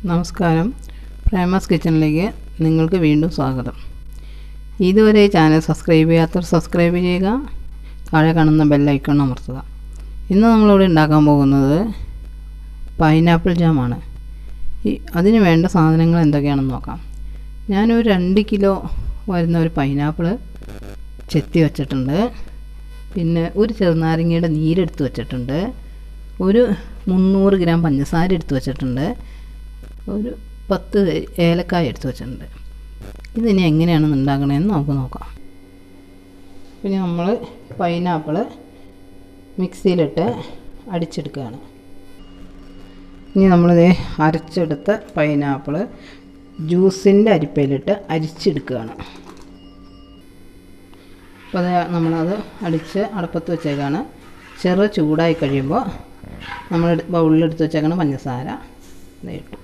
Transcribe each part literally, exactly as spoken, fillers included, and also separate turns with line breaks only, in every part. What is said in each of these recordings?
നമസ്കാരം. പ്രേമാസ് കിച്ചണിലേക്ക് നിങ്ങൾക്ക് വീണ്ടും സ്വാഗതം. ഇതുവരെ ഈ ചാനൽ സബ്സ്ക്രൈബ് ചെയ്യാത്തവർ സബ്സ്ക്രൈബ് ചെയ്യുക, താഴെ കാണുന്ന ബെൽ ഐക്കൺ അമർത്തുക. ഇന്ന് നമ്മളിവിടെ ഉണ്ടാക്കാൻ പോകുന്നത് പൈനാപ്പിൾ ജാമാണ്. ഈ അതിന് വേണ്ട സാധനങ്ങൾ എന്തൊക്കെയാണെന്ന് നോക്കാം. ഞാനൊരു രണ്ട് കിലോ വരുന്ന ഒരു പൈനാപ്പിൾ ചെത്തി വച്ചിട്ടുണ്ട്. പിന്നെ ഒരു ചെറുനാരങ്ങയുടെ നീരെടുത്ത് വച്ചിട്ടുണ്ട്. ഒരു മുന്നൂറ് ഗ്രാം പഞ്ചസാര എടുത്ത് വച്ചിട്ടുണ്ട്. ഒരു പത്ത് ഏലക്കായ എടുത്ത് വെച്ചിട്ടുണ്ട്. ഇതിനി എങ്ങനെയാണ് ഉണ്ടാക്കണമെന്ന് നമുക്ക് നോക്കാം. പിന്നെ നമ്മൾ പൈനാപ്പിൾ മിക്സിയിലിട്ട് അടിച്ചെടുക്കുകയാണ്. ഇനി നമ്മളിത് അരച്ചെടുത്ത പൈനാപ്പിൾ ജ്യൂസിൻ്റെ അരിപ്പയിലിട്ട് അരിച്ചെടുക്കുകയാണ്. അപ്പോൾ അത് നമ്മളത് അടിച്ച് അടപ്പത്ത് വെച്ചേക്കാണ്. ചെറു ചൂടായി കഴിയുമ്പോൾ നമ്മൾ ബൗളിലെടുത്ത് വെച്ചേക്കണം പഞ്ചസാര ഇട്ടു.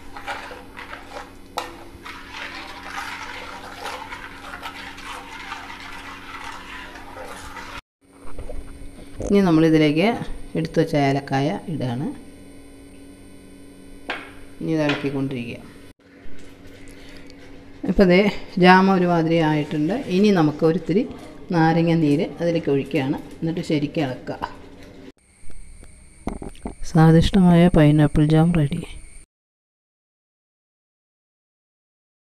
ഇനി നമ്മളിതിലേക്ക് എടുത്തു വെച്ച ഏലക്കായ ഇടുകയാണ്. ഇനി ഇത് ഇളക്കിക്കൊണ്ടിരിക്കുക. ഇപ്പോൾ ദേ ജാമ ഒരുമാതിരി ആയിട്ടുണ്ട്. ഇനി നമുക്ക് ഒരിത്തിരി നാരങ്ങ നീര് അതിലേക്ക് ഒഴിക്കുകയാണ്. എന്നിട്ട് ശരിക്കും ഇളക്കുക. സ്വാദിഷ്ടമായ പൈനാപ്പിൾ ജാം റെഡി.